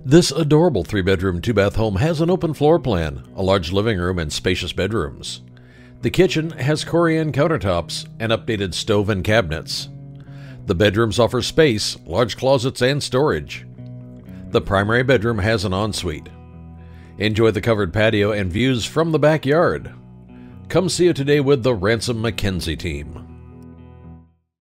This adorable 3-bedroom, 2-bath home has an open floor plan, a large living room, and spacious bedrooms. The kitchen has Corian countertops and updated stove and cabinets. The bedrooms offer space, large closets, and storage. The primary bedroom has an ensuite. Enjoy the covered patio and views from the backyard. Come see it today with the Ransom McKenzie team.